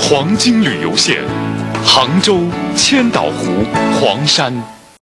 黄金旅游线，杭州千岛湖黄山。